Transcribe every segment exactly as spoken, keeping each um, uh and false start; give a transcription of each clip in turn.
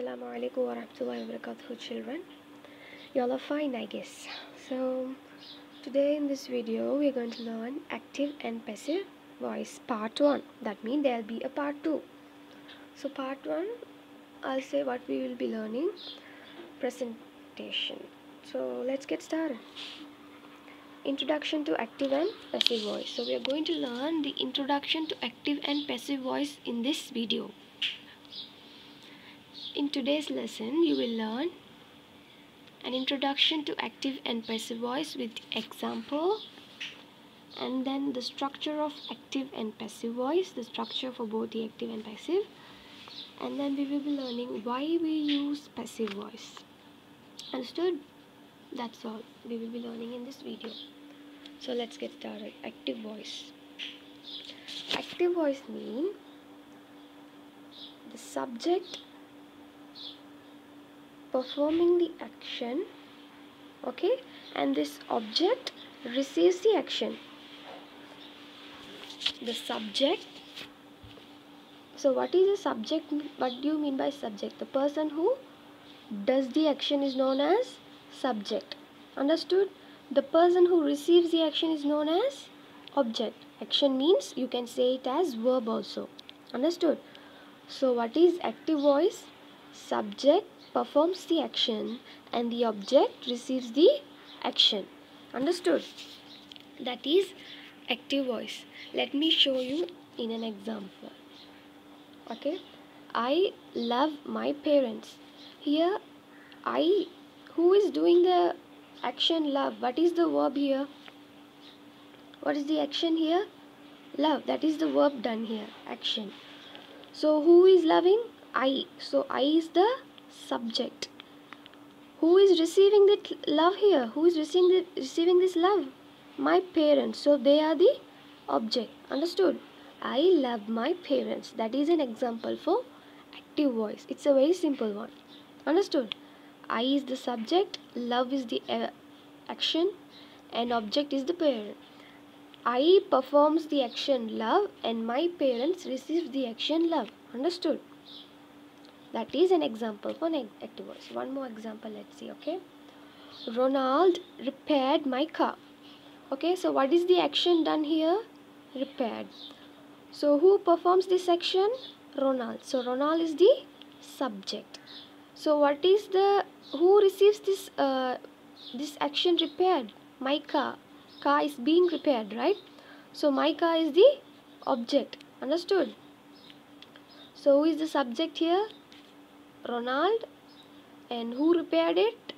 Assalamu alaikum warahmatullahi wabarakatuh, children. Y'all are fine, I guess. So, today in this video, we are going to learn active and passive voice part one. That means there will be a part two. So, part one, I'll say what we will be learning. Presentation. So, let's get started. Introduction to active and passive voice. So, we are going to learn the introduction to active and passive voice in this video. In today's lesson, you will learn an introduction to active and passive voice with example, and then the structure of active and passive voice, the structure for both the active and passive, and then we will be learning why we use passive voice. Understood? That's all we will be learning in this video. So let's get started. Active voice. Active voice means the subject performing the action, okay, and this object receives the action. The subject. So what is the subject? What do you mean by subject? The person who does the action is known as subject. Understood? The person who receives the action is known as object. Action means you can say it as verb also. Understood? So what is active voice? Subject performs the action and the object receives the action. Understood? That is active voice. Let me show you in an example. Okay, I love my parents. Here, I, who is doing the action love? What is the verb here? What is the action here? Love. That is the verb done here. Action. So who is loving? I. So I is the subject. Who is receiving that love here? Who is receiving the, receiving this love? My parents. So they are the object. Understood? I love my parents. That is an example for active voice. It's a very simple one. Understood? I is the subject, love is the uh, action, and object is the parent. I performs the action love and my parents receives the action love. Understood? That is an example for active voice. One more example, let's see, okay? Ronald repaired my car. Okay, so what is the action done here? Repaired. So who performs this action? Ronald. So Ronald is the subject. So what is the, who receives this uh, this action repaired? My car. Car is being repaired, right? So my car is the object. Understood? So who is the subject here? Ronald. And who repaired it?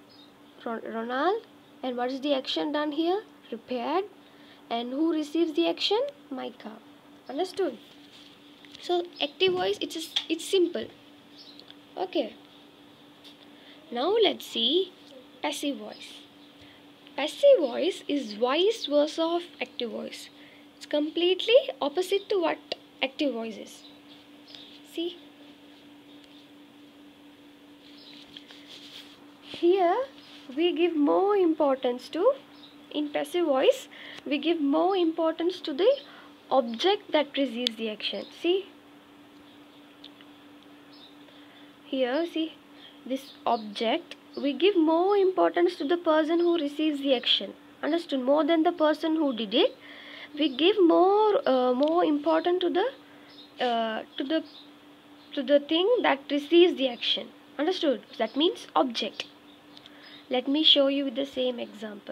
Ronald. And what is the action done here? Repaired. And who receives the action? My car. Understood? So active voice, it's a, it's simple. Okay. Now let's see passive voice. Passive voice is vice versa of active voice. It's completely opposite to what active voice is. See? Here we give more importance to, in passive voice, we give more importance to the object that receives the action. See? Here, see? This object, we give more importance to the person who receives the action. Understood? More than the person who did it. We give more uh, more importance to the uh, to the to the thing that receives the action. Understood? That means object. Let me show you with the same example.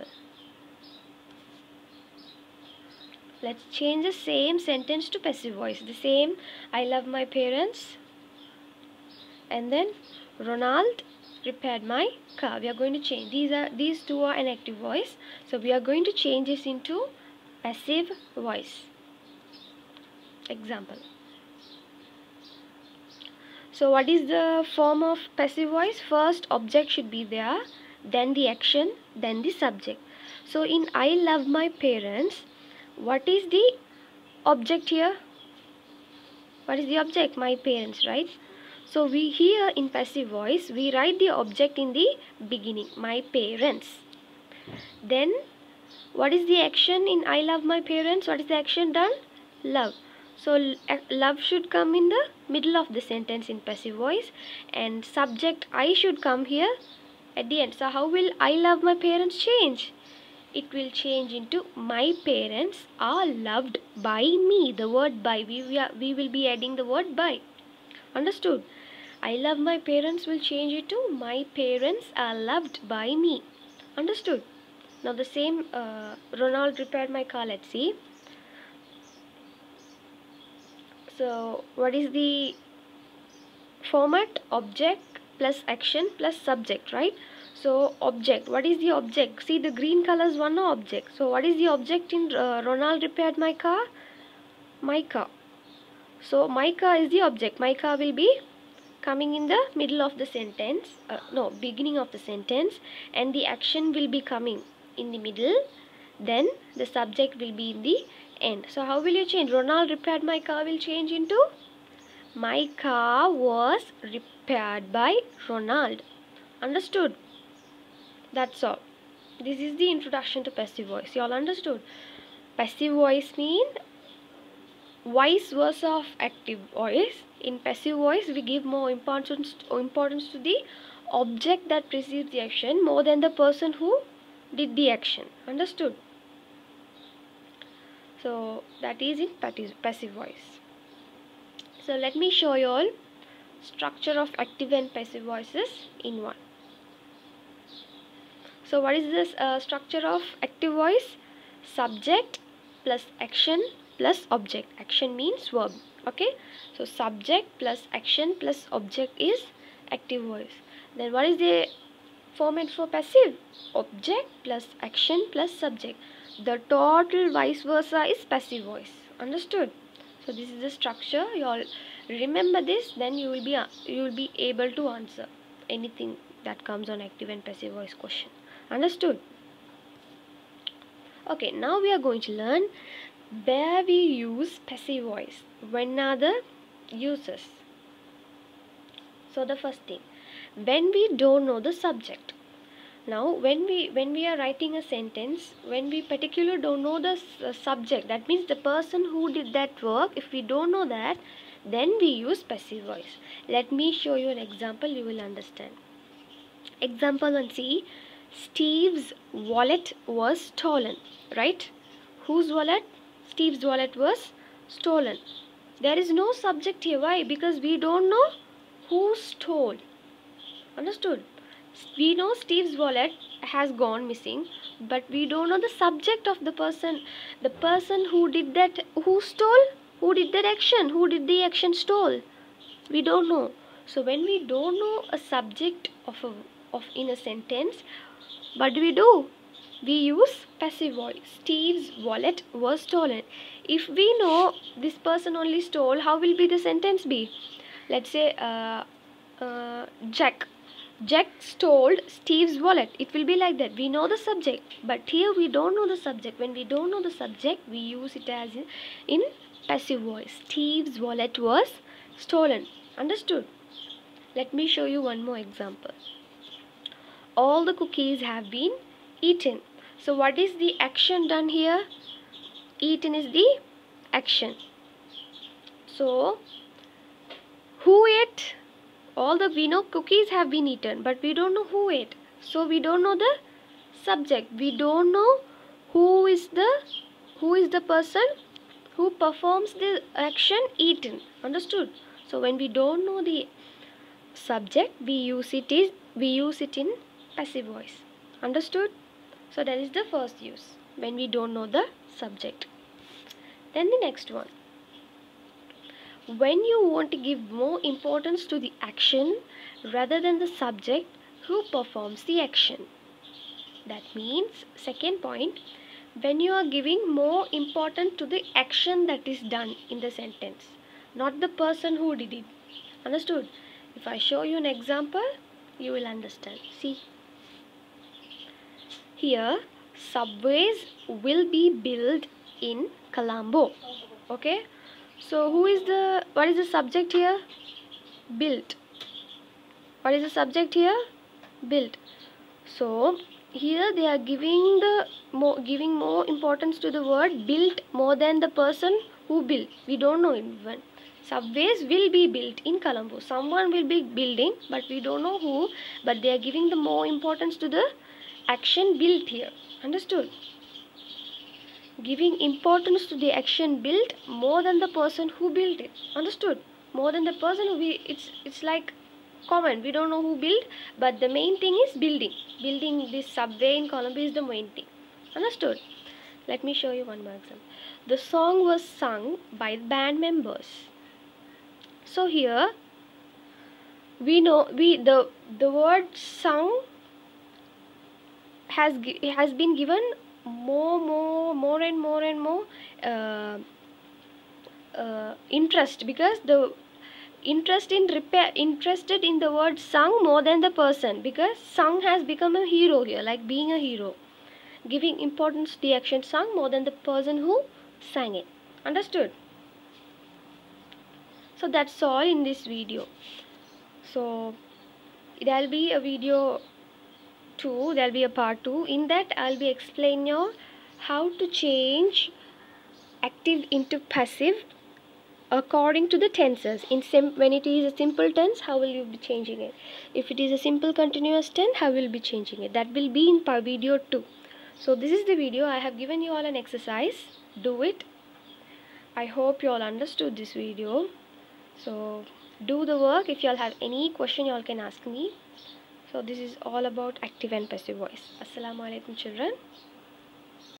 Let's change the same sentence to passive voice. The same, I love my parents. And then Ronald repaired my car. We are going to change. These are these two are an active voice. So we are going to change this into passive voice. Example. So what is the form of passive voice? First object should be there, then the action, then the subject. So in I love my parents, what is the object here? What is the object? My parents, right? So we here in passive voice, we write the object in the beginning, my parents. Then what is the action in I love my parents? What is the action done? Love. So love should come in the middle of the sentence in passive voice, and subject I should come here at the end. So how will I love my parents change? It will change into my parents are loved by me. The word by, we, we, are, we will be adding the word by. Understood? I love my parents will change it to my parents are loved by me. Understood? Now the same uh, Ronald repaired my car. Let's see. So what is the format? Object plus action plus subject, right? So object, what is the object? See, the green color is one object. So what is the object in uh, Ronald repaired my car? My car. So my car is the object. My car will be coming in the middle of the sentence, uh, no, beginning of the sentence, and the action will be coming in the middle, then the subject will be in the end. So how will you change? Ronald repaired my car will change into my car was repaired by Ronald. Understood? That's all. This is the introduction to passive voice. You all understood? Passive voice mean vice versa of active voice. In passive voice, we give more importance importance to the object that precedes the action more than the person who did the action. Understood? So that is in passive voice. So let me show you all structure of active and passive voices in one. So what is this uh, structure of active voice? Subject plus action plus object. Action means verb. Okay. So subject plus action plus object is active voice. Then what is the format for passive? Object plus action plus subject. The total vice versa is passive voice. Understood? So this is the structure. You all remember this, then you will be uh, you will be able to answer anything that comes on active and passive voice question. Understood? Okay, now we are going to learn where we use passive voice. When are the uses? So the first thing, when we don't know the subject. Now when we when we are writing a sentence, when we particularly don't know the uh, subject, that means the person who did that work, if we don't know that, then we use passive voice. Let me show you an example, you will understand. Example one, see, Steve's wallet was stolen, right? Whose wallet? Steve's wallet was stolen. There is no subject here. Why? Because we don't know who stole. Understood? We know Steve's wallet has gone missing, but we don't know the subject of the person. The person who did that, who stole, who did that action, who did the action stole. We don't know. So when we don't know a subject of a of in a sentence, what do we do? We use passive voice. Steve's wallet was stolen. If we know this person only stole, how will be the sentence be? Let's say uh, uh, Jack. Jack stole Steve's wallet. It will be like that. We know the subject, but here we don't know the subject. When we don't know the subject, we use it as in, in passive voice. Steve's wallet was stolen. Understood? Let me show you one more example. All the cookies have been eaten. So what is the action done here? Eaten is the action. So who ate? All the, we know cookies have been eaten, but we don't know who ate. So we don't know the subject. We don't know who is the who is the person who performs the action eaten. Understood? So when we don't know the subject, we use it is we use it in passive voice. Understood? So that is the first use, when we don't know the subject. Then the next one, when you want to give more importance to the action rather than the subject who performs the action. That means, second point, when you are giving more importance to the action that is done in the sentence, not the person who did it. Understood? If I show you an example, you will understand. See, here subways will be built in Colombo. Okay, so who is the what is the subject here? Built. What is the subject here? Built. So here they are giving the more giving more importance to the word built more than the person Who built? We don't know even. Subways will be built in Colombo. Someone will be building, but we don't know who. But they are giving the more importance to the action built here. Understood? Giving importance to the action built more than the person who built it. Understood? More than the person who we, it's it's like common. We don't know who built, but the main thing is building. Building this subway in Colombo is the main thing. Understood? Let me show you one more example. The song was sung by the band members. So here we know we the the word sung has has been given more more more and more and more uh, uh, interest, because the interest in repair interested in the word sung more than the person, because sung has become a hero here, like being a hero, giving importance to the action sung more than the person who sang it. Understood? So that's all in this video. So there'll be a video two, there'll be a part two. In that I'll be explaining you how to change active into passive according to the tenses. In sim when it is a simple tense, how will you be changing it? If it is a simple continuous tense, how will you be changing it? That will be in part video two. So this is the video. I have given you all an exercise. Do it. I hope you all understood this video. So do the work. If you all have any question, you all can ask me. So this is all about active and passive voice. Assalamu alaikum children.